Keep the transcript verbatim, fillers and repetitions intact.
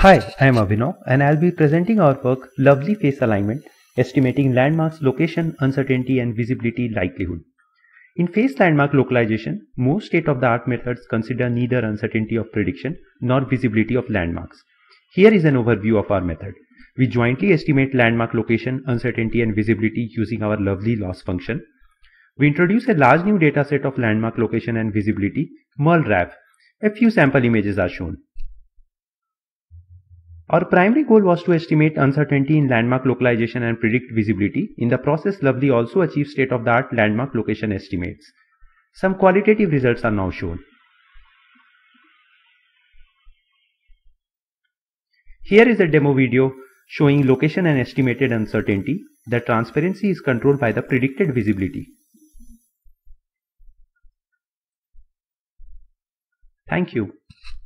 Hi, I am Abhinav and I'll be presenting our work Lovely Face Alignment, Estimating Landmarks Location, Uncertainty and Visibility Likelihood. In face landmark localization, most state-of-the-art methods consider neither uncertainty of prediction nor visibility of landmarks. Here is an overview of our method. We jointly estimate landmark location, uncertainty and visibility using our Lovely loss function. We introduce a large new dataset of landmark location and visibility, MERL-RAV. A few sample images are shown. Our primary goal was to estimate uncertainty in landmark localization and predict visibility. In the process, Lovely also achieved state-of-the-art landmark location estimates. Some qualitative results are now shown. Here is a demo video showing location and estimated uncertainty. The transparency is controlled by the predicted visibility. Thank you.